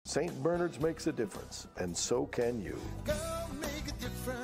St. Bernard's makes a difference, and so can you. Go make a difference.